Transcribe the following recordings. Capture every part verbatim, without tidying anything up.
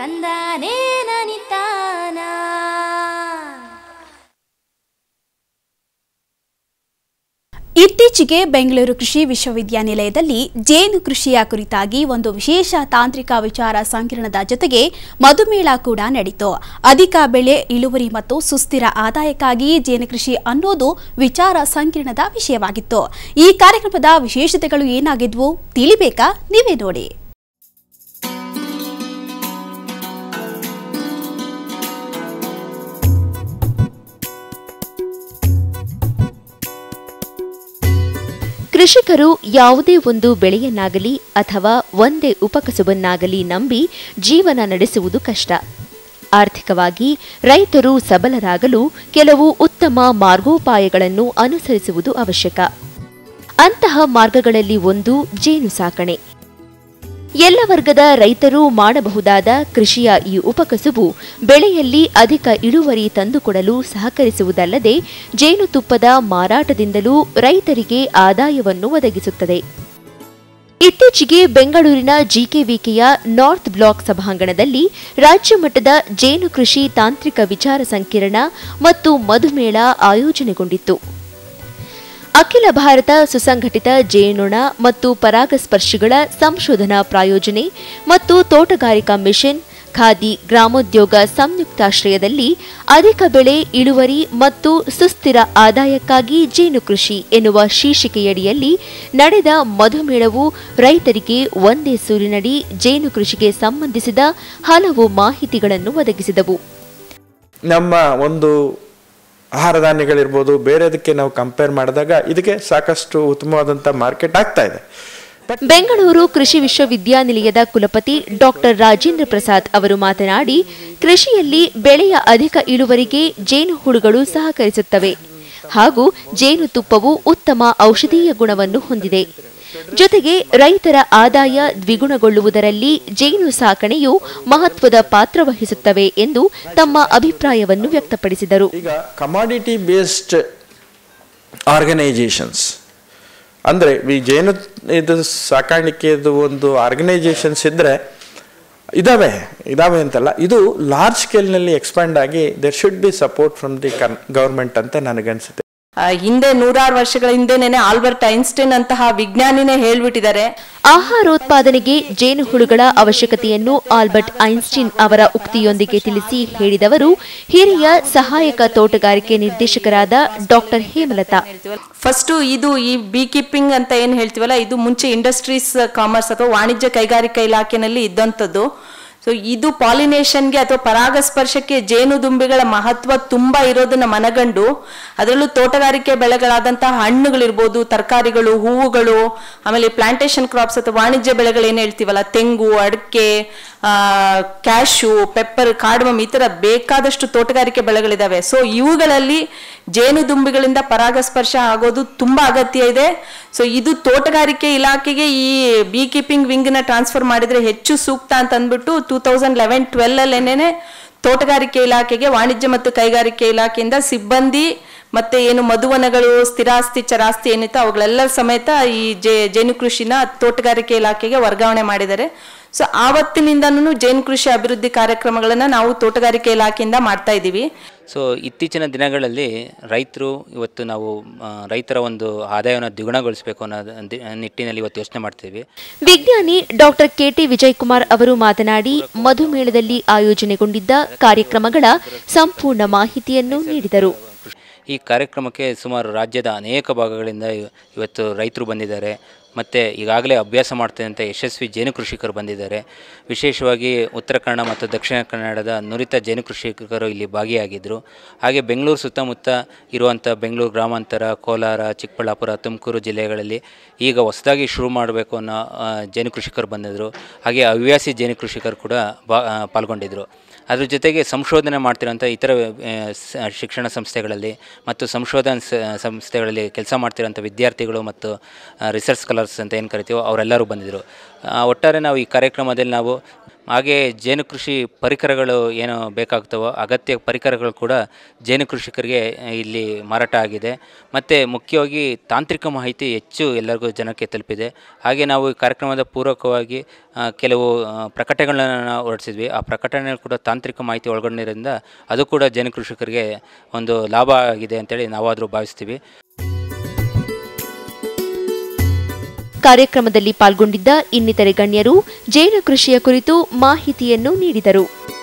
ತಂದಾನೇ ನನಿತಾನ. ಇತ್ತೀಚೆಗೆ ಬೆಂಗಳೂರು ಕೃಷಿ ವಿಶ್ವವಿದ್ಯಾನಿಲಯದಲ್ಲಿ ಜೇನು ಕೃಷಿಯ ಕುರಿತಾಗಿ ಒಂದು ವಿಶೇಷ ತಾಂತ್ರಿಕ ವಿಚಾರ ಸಂಕಿರಣದ ಜೊತೆಗೆ ಮಧುಮೇಳ ಕೂಡ ನಡೆಯಿತು. ಅಧಿಕ ಬೆಳೆ ಇಳುವರಿ ಮತ್ತು ಸುಸ್ಥಿರ ಆದಾಯಕ್ಕಾಗಿ ಜೇನು ಕೃಷಿ ಅನ್ನೋದು ವಿಚಾರ ಸಂಕಿರಣದ ವಿಷಯವಾಗಿತ್ತು. ಈ ಕಾರ್ಯಕ್ರಮದ ವಿಶೇಷತೆಗಳು ಏನಾಗಿದ್ವು ತಿಳಿಬೇಕಾ? ನೀವೇ ನೋಡಿ. ಕೃಷಿಕರು ಯಾವುದೇ ಒಂದು ಬೆಳೆಯನ್ನಾಗಲಿ ಅಥವಾ ಒಂದೇ ಉಪಕಸುಬನ್ನಾಗಲಿ ನಂಬಿ ಜೀವನ ನಡೆಸುವುದು ಕಷ್ಟ. ಆರ್ಥಿಕವಾಗಿ ರೈತರು ಸಬಲರಾಗಲು ಕೆಲವು ಉತ್ತಮ ಮಾರ್ಗೋಪಾಯಗಳನ್ನು ಅನುಸರಿಸುವುದು ಅವಶ್ಯಕ. ಅಂತಹ ಮಾರ್ಗಗಳಲ್ಲಿ ಒಂದು ಜೇನು ಸಾಕಣೆ. ಎಲ್ಲ ವರ್ಗದ ರೈತರು ಮಾಡಬಹುದಾದ ಕೃಷಿಯ ಈ ಉಪಕಸುಬು ಬೆಳೆಯಲ್ಲಿ ಅಧಿಕ ಇಳುವರಿ ತಂದುಕೊಡಲು ಸಹಕರಿಸುವುದಲ್ಲದೆ ಜೇನುತುಪ್ಪದ ಮಾರಾಟದಿಂದಲೂ ರೈತರಿಗೆ ಆದಾಯವನ್ನು ಒದಗಿಸುತ್ತದೆ. ಇತ್ತೀಚೆಗೆ ಬೆಂಗಳೂರಿನ ಜಿಕೆವಿಕೆಯ ನಾರ್ತ್ ಬ್ಲಾಕ್ ಸಭಾಂಗಣದಲ್ಲಿ ರಾಜ್ಯ ಮಟ್ಟದ ಜೇನು ಕೃಷಿ ತಾಂತ್ರಿಕ ವಿಚಾರ ಸಂಕಿರಣ ಮತ್ತು ಮಧುಮೇಳ ಆಯೋಜನೆಗೊಂಡಿತ್ತು. ಅಖಿಲ ಭಾರತ ಸುಸಂಘಟಿತ ಜೇನುನೊಣ ಮತ್ತು ಪರಾಗಸ್ಪರ್ಶಿಗಳ ಸಂಶೋಧನಾ ಪ್ರಾಯೋಜನೆ ಮತ್ತು ತೋಟಗಾರಿಕಾ ಮಿಷನ್, ಖಾದಿ ಗ್ರಾಮೋದ್ಯೋಗ ಸಂಯುಕ್ತಾಶ್ರಯದಲ್ಲಿ ಅಧಿಕ ಬೆಳೆ ಇಳುವರಿ ಮತ್ತು ಸುಸ್ಥಿರ ಆದಾಯಕ್ಕಾಗಿ ಜೇನು ಕೃಷಿ ಎನ್ನುವ ಶೀರ್ಷಿಕೆಯಡಿಯಲ್ಲಿ ನಡೆದ ಮಧುಮೇಳವು ರೈತರಿಗೆ ಒಂದೇ ಸೂರಿನಡಿ ಜೇನು ಕೃಷಿಗೆ ಸಂಬಂಧಿಸಿದ ಹಲವು ಮಾಹಿತಿಗಳನ್ನು ಒದಗಿಸಿದವು. ನಮ್ಮ ಒಂದು ಆಹಾರ ಧಾನ್ಯಗಳಿರ್ಬೋದು, ಬೇರೆದಕ್ಕೆ ನಾವು ಕಂಪೇರ್ ಮಾಡಿದಾಗ ಇದಕ್ಕೆ ಸಾಕಷ್ಟು ಉತ್ತಮವಾದಂಥ ಮಾರ್ಕೆಟ್ ಆಗ್ತಾ ಇದೆ. ಬೆಂಗಳೂರು ಕೃಷಿ ವಿಶ್ವವಿದ್ಯಾನಿಲಯದ ಕುಲಪತಿ ಡಾಕ್ಟರ್ ರಾಜೇಂದ್ರ ಪ್ರಸಾದ್ ಅವರು ಮಾತನಾಡಿ, ಕೃಷಿಯಲ್ಲಿ ಬೆಳೆಯ ಅಧಿಕ ಇಳುವರಿಗೆ ಜೇನು ಹುಳುಗಳು ಸಹಕರಿಸುತ್ತವೆ ಹಾಗೂ ಜೇನುತುಪ್ಪವು ಉತ್ತಮ ಔಷಧೀಯ ಗುಣವನ್ನು ಹೊಂದಿದೆ. ಜೊತೆಗೆ ರೈತರ ಆದಾಯ ದ್ವಿಗುಣಗೊಳ್ಳುವುದರಲ್ಲಿ ಜೇನು ಸಾಕಣೆಯು ಮಹತ್ವದ ಪಾತ್ರ ವಹಿಸುತ್ತವೆ ಎಂದು ತಮ್ಮ ಅಭಿಪ್ರಾಯವನ್ನು ವ್ಯಕ್ತಪಡಿಸಿದರು. ಈಗ ಕಮಾಡಿಟಿ ಬೇಸ್ಡ್ ಆರ್ಗನೈಜೇಷನ್ಸ್ ಅಂದರೆ ಈ ಜೇನು ಇದು ಸಾಕಾಣಿಕೆದು ಒಂದು ಆರ್ಗನೈಜೇಷನ್ಸ್ ಇದ್ದರೆ ಇದಾವೆ ಇದಾವೆ ಅಂತಲ್ಲ, ಇದು ಲಾರ್ಜ್ ಸ್ಕೇಲ್ನಲ್ಲಿ ಎಕ್ಸ್ಪ್ಯಾಂಡ್ ಆಗಿ there should be support from the government ಅಂತ ನನಗನ್ಸುತ್ತೆ. ಹಿಂದೆ ನೂರಾರು ವರ್ಷಗಳ ಹಿಂದೆನೆ ಆಲ್ಬರ್ಟ್ ಐನ್ಸ್ಟೈನ್ ಅಂತಹ ವಿಜ್ಞಾನಿನೇ ಹೇಳ್ಬಿಟ್ಟಿದ್ದಾರೆ. ಆಹಾರೋತ್ಪಾದನೆಗೆ ಜೇನುಹುಳುಗಳ ಅವಶ್ಯಕತೆಯನ್ನು ಆಲ್ಬರ್ಟ್ ಐನ್ಸ್ಟೈನ್ ಅವರ ಉಕ್ತಿಯೊಂದಿಗೆ ತಿಳಿಸಿ ಹೇಳಿದವರು ಹಿರಿಯ ಸಹಾಯಕ ತೋಟಗಾರಿಕೆ ನಿರ್ದೇಶಕರಾದ ಡಾಕ್ಟರ್ ಹೇಮಲತಾ. ಫಸ್ಟ್ ಇದು ಈ ಬೀ ಕೀಪಿಂಗ್ ಅಂತ ಏನ್ ಹೇಳ್ತೀವಲ್ಲ, ಇದು ಮುಂಚೆ ಇಂಡಸ್ಟ್ರೀಸ್ ಕಾಮರ್ಸ್ ಅಥವಾ ವಾಣಿಜ್ಯ ಕೈಗಾರಿಕಾ ಇಲಾಖೆನಲ್ಲಿ ಇದ್ದಂಥದ್ದು. ಸೊ ಇದು ಪಾಲಿನೇಷನ್ಗೆ ಅಥವಾ ಪರಾಗಸ್ಪರ್ಶಕ್ಕೆ ಜೇನುದುಂಬಿಗಳ ಮಹತ್ವ ತುಂಬಾ ಇರೋದನ್ನ ಮನಗಂಡು ಅದರಲ್ಲೂ ತೋಟಗಾರಿಕೆ ಬೆಳೆಗಳಾದಂತಹ ಹಣ್ಣುಗಳಿರ್ಬೋದು, ತರಕಾರಿಗಳು, ಹೂವುಗಳು, ಆಮೇಲೆ ಪ್ಲಾಂಟೇಶನ್ ಕ್ರಾಪ್ಸ್ ಅಥವಾ ವಾಣಿಜ್ಯ ಬೆಳೆಗಳು ಏನ್ ಹೇಳ್ತೀವಲ್ಲ, ತೆಂಗು, ಅಡಿಕೆ, ಕ್ಯಾಶು, ಪೆಪ್ಪರ್, ಕಾರ್ಡಮಮ್, ಈ ತರ ಬೇಕಾದಷ್ಟು ತೋಟಗಾರಿಕೆ ಬೆಳೆಗಳಿದಾವೆ. ಸೊ ಇವುಗಳಲ್ಲಿ ಜೇನುದುಂಬಿಗಳಿಂದ ಪರಾಗಸ್ಪರ್ಶ ಆಗೋದು ತುಂಬಾ ಅಗತ್ಯ ಇದೆ. ಸೊ ಇದು ತೋಟಗಾರಿಕೆ ಇಲಾಖೆಗೆ ಈ ಬೀ ಕೀಪಿಂಗ್ ವಿಂಗ್ ನ ಟ್ರಾನ್ಸ್ಫರ್ ಮಾಡಿದ್ರೆ ಹೆಚ್ಚು ಸೂಕ್ತ ಅಂತ ಅಂದ್ಬಿಟ್ಟು ಟೂ ತೌಸಂಡ್ ಲೆವೆನ್ ಟ್ವೆಲ್ ಅಲ್ಲೇನೆ ತೋಟಗಾರಿಕೆ ಇಲಾಖೆಗೆ ವಾಣಿಜ್ಯ ಮತ್ತು ಕೈಗಾರಿಕೆ ಇಲಾಖೆಯಿಂದ ಸಿಬ್ಬಂದಿ ಮತ್ತೆ ಏನು ಮಧುವನಗಳು, ಸ್ಥಿರಾಸ್ತಿ, ಚರಾಸ್ತಿ ಏನಿತ್ತು ಅವುಗಳೆಲ್ಲರ ಸಮೇತ ಈ ಜೇ ಜೇನು ಕೃಷಿನ ತೋಟಗಾರಿಕೆ ಇಲಾಖೆಗೆ ವರ್ಗಾವಣೆ ಮಾಡಿದ್ದಾರೆ. ಸೊ ಆವತ್ತಿನಿಂದನೂ ಜೇನು ಕೃಷಿ ಅಭಿವೃದ್ಧಿ ಕಾರ್ಯಕ್ರಮಗಳನ್ನು ನಾವು ತೋಟಗಾರಿಕೆ ಇಲಾಖೆಯಿಂದ ಮಾಡ್ತಾ ಇದ್ದೀವಿ. ಸೊ ಇತ್ತೀಚಿನ ದಿನಗಳಲ್ಲಿ ರೈತರು ಇವತ್ತು ನಾವು ರೈತರ ಒಂದು ಆದಾಯವನ್ನು ದ್ವಿಗುಣಗೊಳಿಸಬೇಕು ಅನ್ನೋ ನಿಟ್ಟಿನಲ್ಲಿ ಇವತ್ತು ಯೋಚನೆ ಮಾಡ್ತೀವಿ. ವಿಜ್ಞಾನಿ ಡಾಕ್ಟರ್ ಕೆ ಟಿ ವಿಜಯಕುಮಾರ್ ಅವರು ಮಾತನಾಡಿ, ಮಧುಮೇಳದಲ್ಲಿ ಆಯೋಜನೆಗೊಂಡಿದ್ದ ಕಾರ್ಯಕ್ರಮಗಳ ಸಂಪೂರ್ಣ ಮಾಹಿತಿಯನ್ನು ನೀಡಿದರು. ಈ ಕಾರ್ಯಕ್ರಮಕ್ಕೆ ಸುಮಾರು ರಾಜ್ಯದ ಅನೇಕ ಭಾಗಗಳಿಂದ ಇವತ್ತು ರೈತರು ಬಂದಿದ್ದಾರೆ. ಮತ್ತು ಈಗಾಗಲೇ ಅಭ್ಯಾಸ ಮಾಡ್ತಿದ್ದಂಥ ಯಶಸ್ವಿ ಜೇನು ಕೃಷಿಕರು ಬಂದಿದ್ದಾರೆ. ವಿಶೇಷವಾಗಿ ಉತ್ತರ ಕನ್ನಡ ಮತ್ತು ದಕ್ಷಿಣ ಕನ್ನಡದ ನುರಿತ ಜೇನು ಕೃಷಿಕರು ಇಲ್ಲಿ ಭಾಗಿಯಾಗಿದ್ದರು. ಹಾಗೆ ಬೆಂಗಳೂರು ಸುತ್ತಮುತ್ತ ಇರುವಂಥ ಬೆಂಗಳೂರು ಗ್ರಾಮಾಂತರ, ಕೋಲಾರ, ಚಿಕ್ಕಬಳ್ಳಾಪುರ, ತುಮಕೂರು ಜಿಲ್ಲೆಗಳಲ್ಲಿ ಈಗ ಹೊಸದಾಗಿ ಶುರು ಮಾಡಬೇಕು ಅನ್ನೋ ಜೇನು ಕೃಷಿಕರು ಬಂದಿದ್ದರು. ಹಾಗೆ ಹವ್ಯಾಸಿ ಜೇನು ಕೃಷಿಕರು ಕೂಡ ಬಾ ಪಾಲ್ಗೊಂಡಿದ್ದರು. ಅದ್ರ ಜೊತೆಗೆ ಸಂಶೋಧನೆ ಮಾಡ್ತಿರೋಂಥ ಇತರ ಶಿಕ್ಷಣ ಸಂಸ್ಥೆಗಳಲ್ಲಿ ಮತ್ತು ಸಂಶೋಧನಾ ಸಂಸ್ಥೆಗಳಲ್ಲಿ ಕೆಲಸ ಮಾಡ್ತಿರೋಂಥ ವಿದ್ಯಾರ್ಥಿಗಳು ಮತ್ತು ರಿಸರ್ಚ್ ಸ್ಕಾಲರ್ ಸ್ಕಾಲರ್ಸ್ ಅಂತ ಏನು ಕರಿತೀವೋ ಅವರೆಲ್ಲರೂ ಬಂದಿದ್ದರು. ಒಟ್ಟಾರೆ ನಾವು ಈ ಕಾರ್ಯಕ್ರಮದಲ್ಲಿ ನಾವು ಹಾಗೆ ಜೇನು ಕೃಷಿ ಪರಿಕರಗಳು ಏನು ಬೇಕಾಗ್ತವೋ ಅಗತ್ಯ ಪರಿಕರಗಳು ಕೂಡ ಜೇನು ಕೃಷಿಕರಿಗೆ ಇಲ್ಲಿ ಮಾರಾಟ ಆಗಿದೆ. ಮತ್ತು ಮುಖ್ಯವಾಗಿ ತಾಂತ್ರಿಕ ಮಾಹಿತಿ ಹೆಚ್ಚು ಎಲ್ಲರಿಗೂ ಜನಕ್ಕೆ ತಲುಪಿದೆ. ಹಾಗೆ ನಾವು ಈ ಕಾರ್ಯಕ್ರಮದ ಪೂರಕವಾಗಿ ಕೆಲವು ಪ್ರಕಟಣೆಗಳನ್ನು ಹೊರಡಿಸಿದ್ವಿ. ಆ ಪ್ರಕಟಣೆಗಳು ಕೂಡ ತಾಂತ್ರಿಕ ಮಾಹಿತಿ ಒಳಗೊಂಡಿರೋದ್ರಿಂದ ಅದು ಕೂಡ ಜೇನು ಕೃಷಿಕರಿಗೆ ಒಂದು ಲಾಭ ಆಗಿದೆ ಅಂತೇಳಿ ನಾವಾದರೂ ಭಾವಿಸ್ತೀವಿ. ಕಾರ್ಯಕ್ರಮದಲ್ಲಿ ಪಾಲ್ಗೊಂಡಿದ್ದ ಇನ್ನಿತರೆ ಗಣ್ಯರು ಜೇನು ಕೃಷಿಯ ಕುರಿತು ಮಾಹಿತಿಯನ್ನು ನೀಡಿದರು.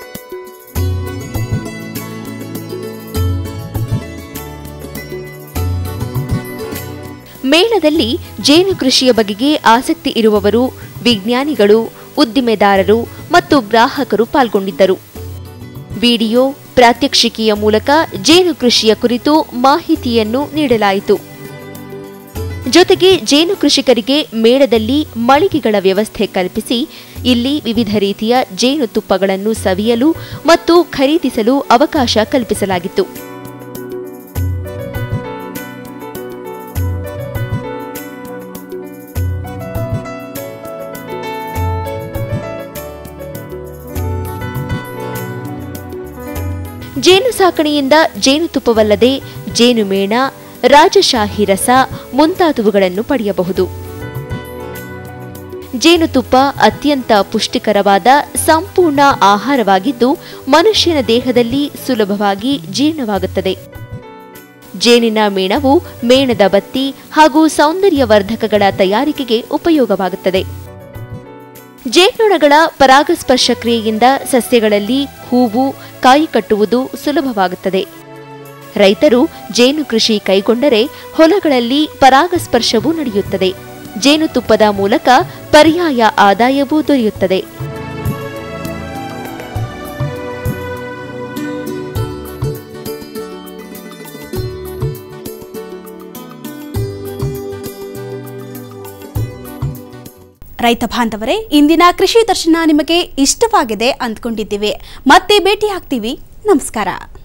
ಮೇಳದಲ್ಲಿ ಜೇನು ಕೃಷಿಯ ಬಗೆಗೆ ಆಸಕ್ತಿ ಇರುವವರು, ವಿಜ್ಞಾನಿಗಳು, ಉದ್ದಿಮೆದಾರರು ಮತ್ತು ಗ್ರಾಹಕರು ಪಾಲ್ಗೊಂಡಿದ್ದರು. ವಿಡಿಯೋ ಪ್ರಾತ್ಯಕ್ಷಿಕೆಯ ಮೂಲಕ ಜೇನು ಕೃಷಿಯ ಕುರಿತು ಮಾಹಿತಿಯನ್ನು ನೀಡಲಾಯಿತು. ಜೊತೆಗೆ ಜೇನು ಕೃಷಿಕರಿಗೆ ಮೇಳದಲ್ಲಿ ಮಳಿಗೆಗಳ ವ್ಯವಸ್ಥೆ ಕಲ್ಪಿಸಿ ಇಲ್ಲಿ ವಿವಿಧ ರೀತಿಯ ಜೇನುತುಪ್ಪಗಳನ್ನು ಸವಿಯಲು ಮತ್ತು ಖರೀದಿಸಲು ಅವಕಾಶ ಕಲ್ಪಿಸಲಾಗಿತ್ತು. ಜೇನು ಸಾಕಣೆಯಿಂದ ಜೇನುತುಪ್ಪವಲ್ಲದೆ ಜೇನುಮೇಣ, ರಾಜಶಾಹಿ ರಸ ಮುಂತಾದವುಗಳನ್ನು ಪಡೆಯಬಹುದು. ಜೇನುತುಪ್ಪ ಅತ್ಯಂತ ಪುಷ್ಟಿಕರವಾದ ಸಂಪೂರ್ಣ ಆಹಾರವಾಗಿದ್ದು ಮನುಷ್ಯನ ದೇಹದಲ್ಲಿ ಸುಲಭವಾಗಿ ಜೀರ್ಣವಾಗುತ್ತದೆ. ಜೇನಿನ ಮೇಣವು ಮೇಣದ ಬತ್ತಿ ಹಾಗೂ ಸೌಂದರ್ಯವರ್ಧಕಗಳ ತಯಾರಿಕೆಗೆ ಉಪಯೋಗವಾಗುತ್ತದೆ. ಜೇನುನೊಣಗಳ ಪರಾಗಸ್ಪರ್ಶ ಕ್ರಿಯೆಯಿಂದ ಸಸ್ಯಗಳಲ್ಲಿ ಹೂವು, ಕಾಯಿ ಕಟ್ಟುವುದು ಸುಲಭವಾಗುತ್ತದೆ. ರೈತರು ಜೇನು ಕೃಷಿ ಕೈಗೊಂಡರೆ ಹೊಲಗಳಲ್ಲಿ ಪರಾಗಸ್ಪರ್ಶವೂ ನಡೆಯುತ್ತದೆ. ಜೇನುತುಪ್ಪದ ಮೂಲಕ ಪರ್ಯಾಯ ಆದಾಯವೂ ದೊರೆಯುತ್ತದೆ. ರೈತ ಬಾಂಧವರೇ, ಇಂದಿನ ಕೃಷಿ ದರ್ಶನ ನಿಮಗೆ ಇಷ್ಟವಾಗಿದೆ ಅಂದ್ಕೊಂಡಿದ್ದೀವಿ. ಮತ್ತೆ ಭೇಟಿ ಆಗ್ತೀವಿ. ನಮಸ್ಕಾರ.